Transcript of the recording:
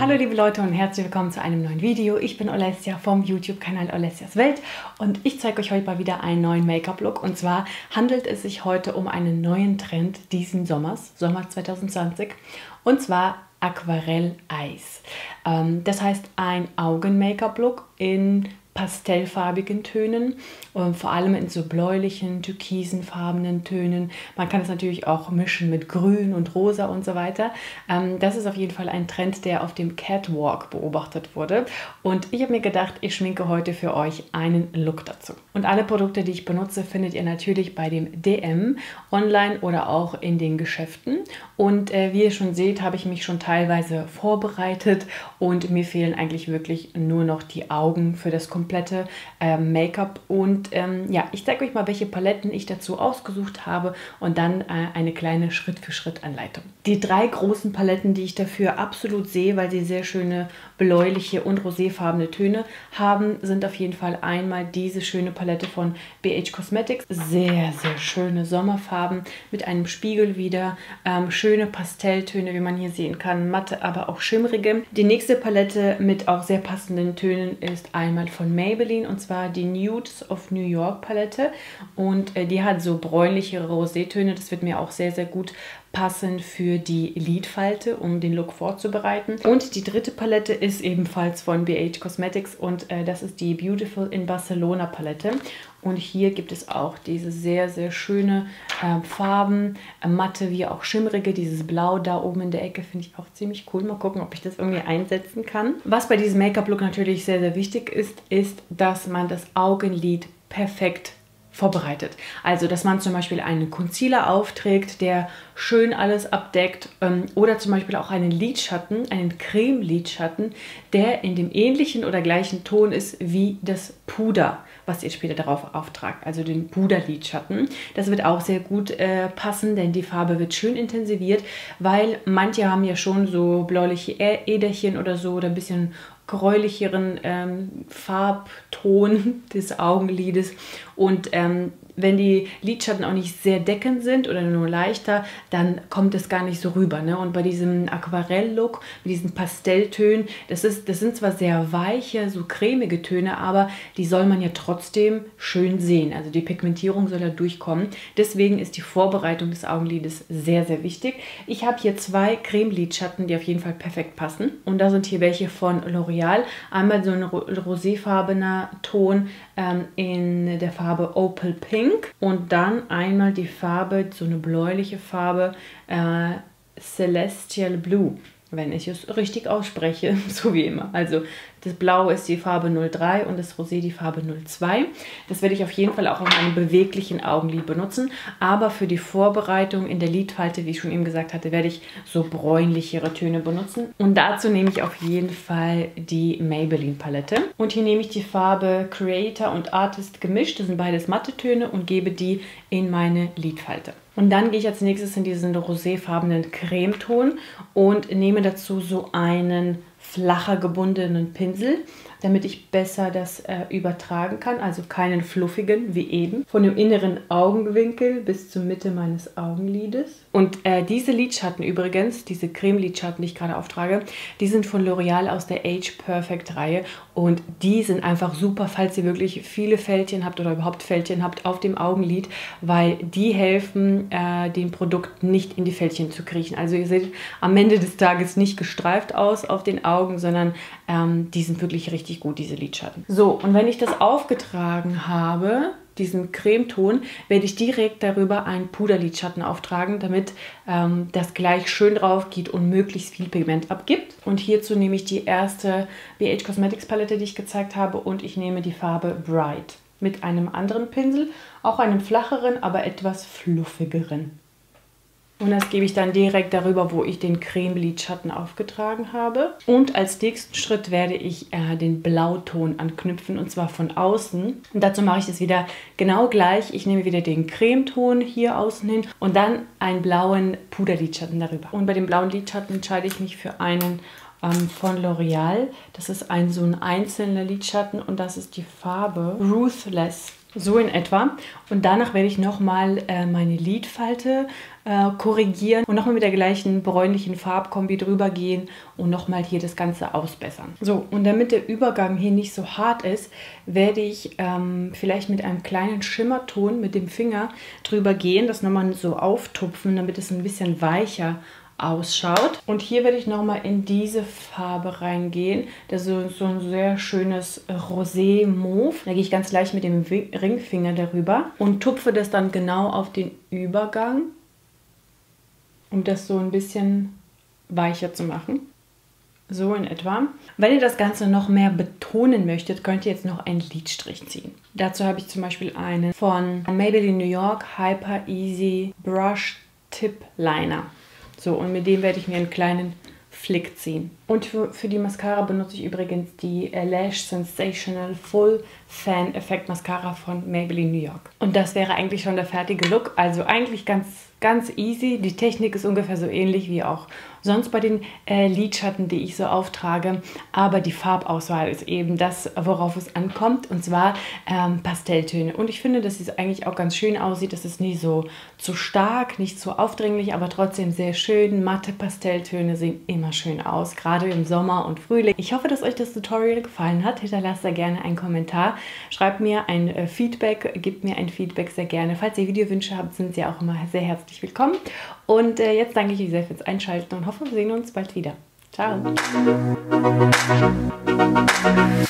Hallo liebe Leute und herzlich willkommen zu einem neuen Video. Ich bin Olesja vom YouTube-Kanal Olesjas Welt und ich zeige euch heute mal wieder einen neuen Make-up-Look. Und zwar handelt es sich heute um einen neuen Trend diesen Sommers, Sommer 2020, und zwar Aquarell Eyes. Das heißt ein Augen-Make-up-Look in pastellfarbigen Tönen, vor allem in so bläulichen, türkisenfarbenen Tönen. Man kann es natürlich auch mischen mit Grün und Rosa und so weiter. Das ist auf jeden Fall ein Trend, der auf dem Catwalk beobachtet wurde. Und ich habe mir gedacht, ich schminke heute für euch einen Look dazu. Und alle Produkte, die ich benutze, findet ihr natürlich bei dem DM online oder auch in den Geschäften. Und wie ihr schon seht, habe ich mich schon teilweise vorbereitet und mir fehlen eigentlich wirklich nur noch die Augen für das komplette Make-up. Und ja, ich zeige euch mal, welche Paletten ich dazu ausgesucht habe und dann eine kleine Schritt-für-Schritt-Anleitung. Die drei großen Paletten, die ich dafür absolut sehe, weil sie sehr schöne bläuliche und roséfarbene Töne haben, sind auf jeden Fall einmal diese schöne Palette von BH Cosmetics. Sehr, sehr schöne Sommerfarben mit einem Spiegel wieder. Schöne Pastelltöne, wie man hier sehen kann, matte, aber auch schimmrige. Die nächste Palette mit auch sehr passenden Tönen ist einmal von Maybelline, und zwar die Nudes of New York Palette, und die hat so bräunlichere Rosétöne. Das wird mir auch sehr, sehr gut passen für die Lidfalte, um den Look vorzubereiten. Und die dritte Palette ist ebenfalls von BH Cosmetics und das ist die Beautiful in Barcelona Palette. Und hier gibt es auch diese sehr, sehr schöne Farben, matte wie auch schimmrige. Dieses Blau da oben in der Ecke finde ich auch ziemlich cool. Mal gucken, ob ich das irgendwie einsetzen kann. Was bei diesem Make-up-Look natürlich sehr, sehr wichtig ist, ist, dass man das Augenlid perfekt vorbereitet. Also, dass man zum Beispiel einen Concealer aufträgt, der schön alles abdeckt, oder zum Beispiel auch einen Lidschatten, einen Creme-Lidschatten, der in dem ähnlichen oder gleichen Ton ist wie das Puder, was ihr später darauf auftragt, also den Puder-Lidschatten. Das wird auch sehr gut passen, denn die Farbe wird schön intensiviert, weil manche haben ja schon so bläuliche Äderchen oder so oder ein bisschen gräulicheren Farbton des Augenlides, und wenn die Lidschatten auch nicht sehr deckend sind oder nur leichter, dann kommt es gar nicht so rüber, ne? Und bei diesem Aquarell-Look, mit diesen Pastelltönen, das sind zwar sehr weiche, so cremige Töne, aber die soll man ja trotzdem schön sehen. Also die Pigmentierung soll da durchkommen. Deswegen ist die Vorbereitung des Augenlides sehr, sehr wichtig. Ich habe hier zwei Creme-Lidschatten, die auf jeden Fall perfekt passen. Und da sind hier welche von L'Oreal. Einmal so ein roséfarbener Ton in der Farbe Opal Pink. Und dann einmal die Farbe, so eine bläuliche Farbe, Celestial Blue, wenn ich es richtig ausspreche, so wie immer. Also das Blau ist die Farbe 03 und das Rosé die Farbe 02. Das werde ich auf jeden Fall auch auf meinem beweglichen Augenlid benutzen. Aber für die Vorbereitung in der Lidfalte, wie ich schon eben gesagt hatte, werde ich so bräunlichere Töne benutzen. Und dazu nehme ich auf jeden Fall die Maybelline Palette. Und hier nehme ich die Farbe Creator und Artist gemischt. Das sind beides matte Töne, und gebe die in meine Lidfalte. Und dann gehe ich als nächstes in diesen roséfarbenen Cremeton und nehme dazu so einen flacher gebundenen Pinsel, damit ich besser das übertragen kann, also keinen fluffigen wie eben, von dem inneren Augenwinkel bis zur Mitte meines Augenlides. Und diese Lidschatten übrigens, diese Creme-Lidschatten, die ich gerade auftrage, die sind von L'Oreal aus der Age Perfect Reihe, und die sind einfach super, falls ihr wirklich viele Fältchen habt oder überhaupt Fältchen habt auf dem Augenlid, weil die helfen, dem Produkt nicht in die Fältchen zu kriechen. Also ihr seht am Ende des Tages nicht gestreift aus auf den Augen, sondern die sind wirklich richtig gut, diese Lidschatten. So, und wenn ich das aufgetragen habe, diesen Cremeton, werde ich direkt darüber einen Puderlidschatten auftragen, damit das gleich schön drauf geht und möglichst viel Pigment abgibt. Und hierzu nehme ich die erste BH Cosmetics Palette, die ich gezeigt habe, und ich nehme die Farbe Bright mit einem anderen Pinsel, auch einem flacheren, aber etwas fluffigeren. Und das gebe ich dann direkt darüber, wo ich den Creme-Lidschatten aufgetragen habe. Und als nächsten Schritt werde ich den Blauton anknüpfen, und zwar von außen. Und dazu mache ich das wieder genau gleich. Ich nehme wieder den Cremeton hier außen hin und dann einen blauen Puderlidschatten darüber. Und bei dem blauen Lidschatten entscheide ich mich für einen von L'Oreal. Das ist so ein einzelner Lidschatten, und das ist die Farbe Ruthless. So in etwa. Und danach werde ich nochmal meine Lidfalte korrigieren und nochmal mit der gleichen bräunlichen Farbkombi drüber gehen und nochmal hier das Ganze ausbessern. So, und damit der Übergang hier nicht so hart ist, werde ich vielleicht mit einem kleinen Schimmerton mit dem Finger drüber gehen, das nochmal so auftupfen, damit es ein bisschen weicher ausschaut. Und hier werde ich nochmal in diese Farbe reingehen. Das ist so ein sehr schönes Rosé-Mauve. Da gehe ich ganz leicht mit dem Ringfinger darüber und tupfe das dann genau auf den Übergang, um das so ein bisschen weicher zu machen. So in etwa. Wenn ihr das Ganze noch mehr betonen möchtet, könnt ihr jetzt noch einen Lidstrich ziehen. Dazu habe ich zum Beispiel einen von Maybelline New York Hyper Easy Brush Tip Liner. So, und mit dem werde ich mir einen kleinen Flick ziehen. Und für die Mascara benutze ich übrigens die Lash Sensational Full Fan Effect Mascara von Maybelline New York. Und das wäre eigentlich schon der fertige Look. Also eigentlich ganz easy. Die Technik ist ungefähr so ähnlich wie auch sonst bei den Lidschatten, die ich so auftrage. Aber die Farbauswahl ist eben das, worauf es ankommt. Und zwar Pastelltöne. Und ich finde, dass es eigentlich auch ganz schön aussieht. Das ist nicht so zu stark, nicht so aufdringlich, aber trotzdem sehr schön. Matte Pastelltöne sehen immer schön aus, gerade im Sommer und Frühling. Ich hoffe, dass euch das Tutorial gefallen hat. Hinterlasst da gerne einen Kommentar. Schreibt mir ein Feedback, gebt mir ein Feedback sehr gerne. Falls ihr Videowünsche habt, sind sie auch immer sehr herzlich willkommen. Und jetzt danke ich euch sehr fürs Einschalten und hoffe, wir sehen uns bald wieder. Ciao!